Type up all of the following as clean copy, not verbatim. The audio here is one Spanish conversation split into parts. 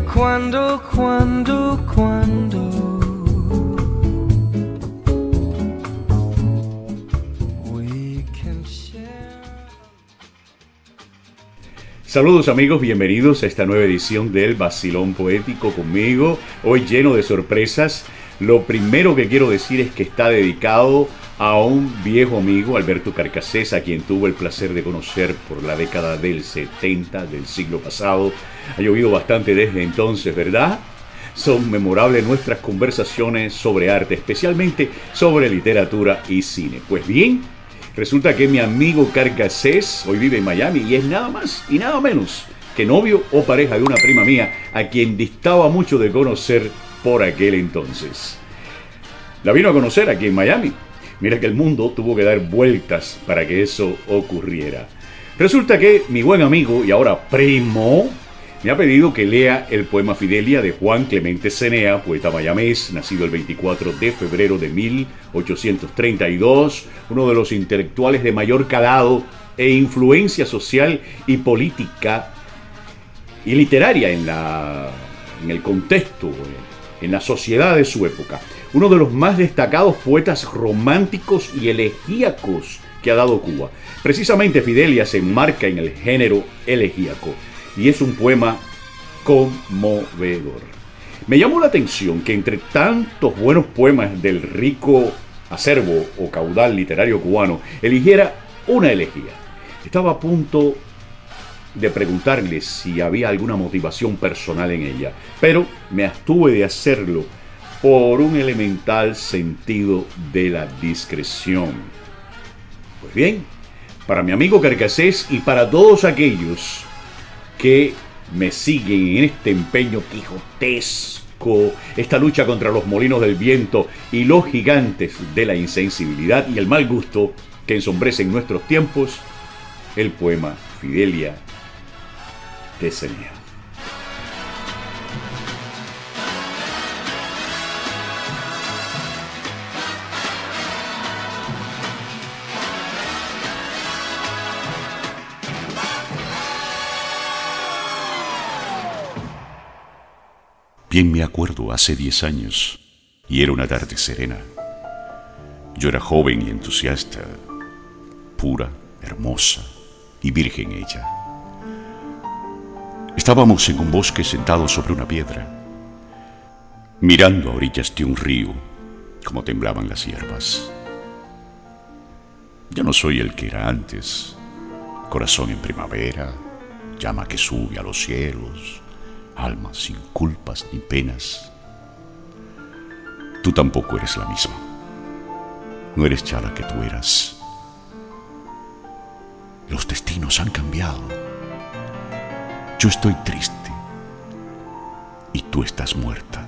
Cuando we can share. Saludos amigos, bienvenidos a esta nueva edición del Vacilón Poético conmigo, hoy lleno de sorpresas. Lo primero que quiero decir es que está dedicado a un viejo amigo, Alberto Carcassés, a quien tuve el placer de conocer por la década del 70 del siglo pasado. Ha llovido bastante desde entonces, ¿verdad? Son memorables nuestras conversaciones sobre arte, especialmente sobre literatura y cine. Pues bien, resulta que mi amigo Carcassés hoy vive en Miami y es nada más y nada menos que novio o pareja de una prima mía, a quien distaba mucho de conocer por aquel entonces. La vino a conocer aquí en Miami. Mira que el mundo tuvo que dar vueltas para que eso ocurriera. Resulta que mi buen amigo y ahora primo me ha pedido que lea el poema Fidelia de Juan Clemente Cenea, poeta mayamés, nacido el 24 de febrero de 1832, uno de los intelectuales de mayor calado e influencia social y política y literaria en el contexto, en la sociedad de su época. Uno de los más destacados poetas románticos y elegíacos que ha dado Cuba. Precisamente Fidelia se enmarca en el género elegíaco y es un poema conmovedor. Me llamó la atención que entre tantos buenos poemas del rico acervo o caudal literario cubano, eligiera una elegía. Estaba a punto de preguntarle si había alguna motivación personal en ella, pero me abstuve de hacerlo por un elemental sentido de la discreción. Pues bien, para mi amigo Carcassés y para todos aquellos que me siguen en este empeño quijotesco, esta lucha contra los molinos del viento y los gigantes de la insensibilidad y el mal gusto que ensombrecen nuestros tiempos, el poema Fidelia de Cenea. Bien me acuerdo hace 10 años, y era una tarde serena. Yo era joven y entusiasta, pura, hermosa y virgen ella. Estábamos en un bosque sentados sobre una piedra, mirando a orillas de un río, como temblaban las hierbas. Ya no soy el que era antes, corazón en primavera, llama que sube a los cielos, alma sin culpas ni penas. Tú tampoco eres la misma. No eres ya la que tú eras. Los destinos han cambiado. Yo estoy triste y tú estás muerta.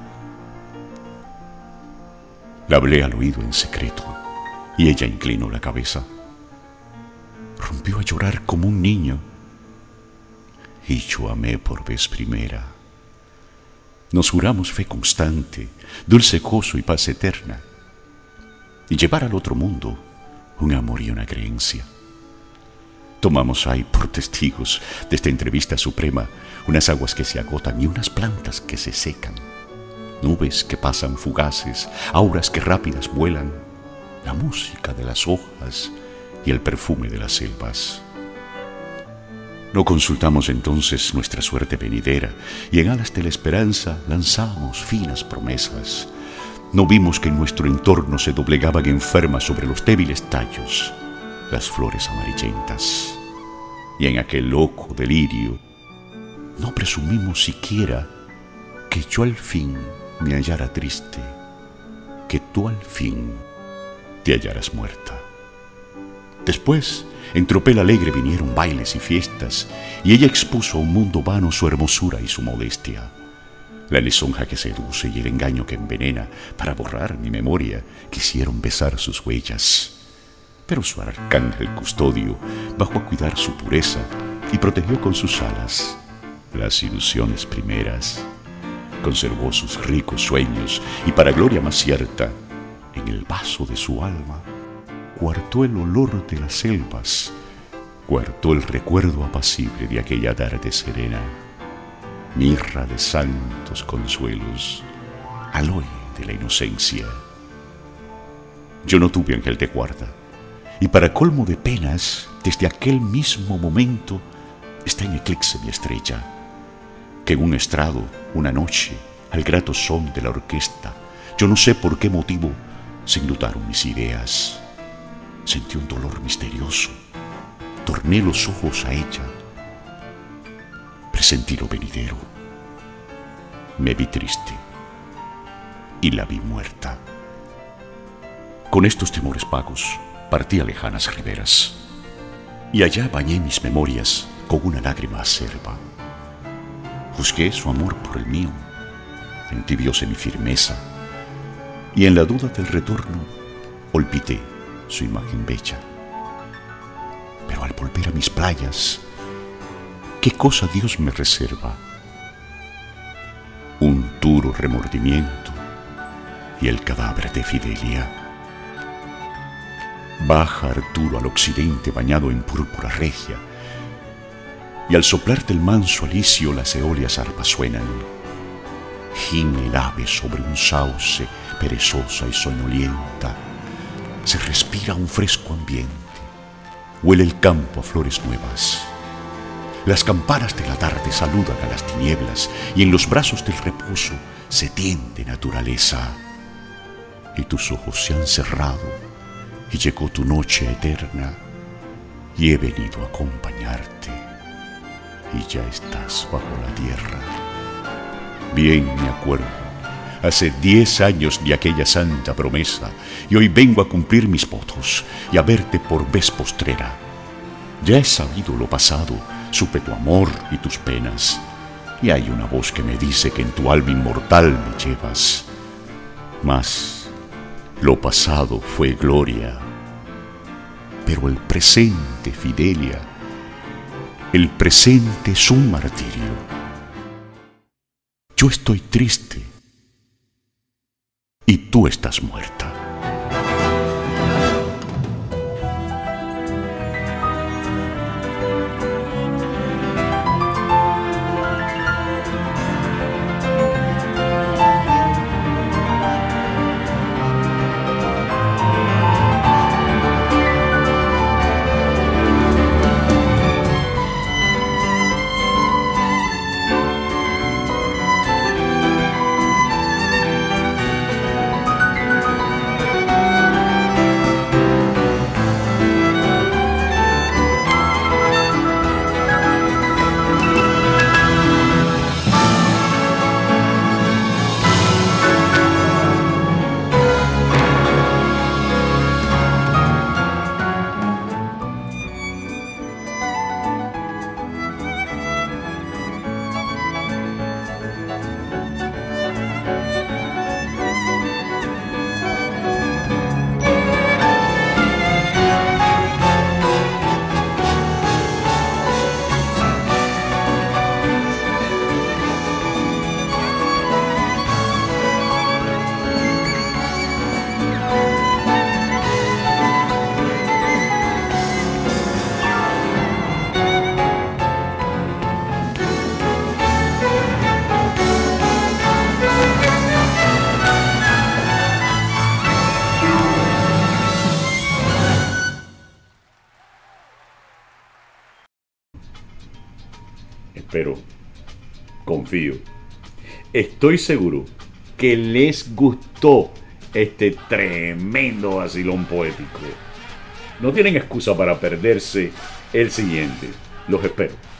Le hablé al oído en secreto y ella inclinó la cabeza. Rompió a llorar como un niño y yo amé por vez primera. Nos juramos fe constante, dulce gozo y paz eterna, y llevar al otro mundo un amor y una creencia. Tomamos ahí por testigos de esta entrevista suprema unas aguas que se agotan y unas plantas que se secan, nubes que pasan fugaces, auras que rápidas vuelan, la música de las hojas y el perfume de las selvas. No consultamos entonces nuestra suerte venidera y en alas de la esperanza lanzamos finas promesas. No vimos que en nuestro entorno se doblegaban enfermas sobre los débiles tallos las flores amarillentas. Y en aquel loco delirio no presumimos siquiera que yo al fin me hallara triste, que tú al fin te hallaras muerta. Después, en tropel alegre vinieron bailes y fiestas, y ella expuso a un mundo vano su hermosura y su modestia. La lisonja que seduce y el engaño que envenena, para borrar mi memoria, quisieron besar sus huellas. Pero su arcángel custodio bajó a cuidar su pureza y protegió con sus alas las ilusiones primeras. Conservó sus ricos sueños y para gloria más cierta, en el vaso de su alma, guardó el olor de las selvas, guardó el recuerdo apacible de aquella tarde serena. mirra de santos consuelos, aloe de la inocencia. Yo no tuve ángel de guarda, y para colmo de penas, desde aquel mismo momento está en eclipse mi estrella, que en un estrado, una noche, al grato son de la orquesta, yo no sé por qué motivo, se inundaron mis ideas. Sentí un dolor misterioso, torné los ojos a ella, presentí lo venidero, me vi triste y la vi muerta. Con estos temores vagos partí a lejanas riberas y allá bañé mis memorias con una lágrima acerba. Juzgué su amor por el mío, entibióse mi firmeza y en la duda del retorno olvidé su imagen bella. Pero al volver a mis playas, ¿qué cosa Dios me reserva? Un duro remordimiento y el cadáver de Fidelia. Baja Arturo al occidente bañado en púrpura regia, y al soplar del manso alisio las eolias arpas suenan. Gime el ave sobre un sauce, perezosa y soñolienta. Se respira un fresco ambiente, huele el campo a flores nuevas. Las campanas de la tarde saludan a las tinieblas y en los brazos del reposo se tiende naturaleza. Y tus ojos se han cerrado y llegó tu noche eterna y he venido a acompañarte y ya estás bajo la tierra. Bien me acuerdo, hace 10 años de aquella santa promesa y hoy vengo a cumplir mis votos y a verte por vez postrera. Ya he sabido lo pasado, supe tu amor y tus penas y hay una voz que me dice que en tu alma inmortal me llevas. Mas lo pasado fue gloria, pero el presente, Fidelia, el presente es un martirio. Yo estoy triste y tú estás muerta. Espero, confío, estoy seguro que les gustó este tremendo vacilón poético. No tienen excusa para perderse el siguiente. Los espero.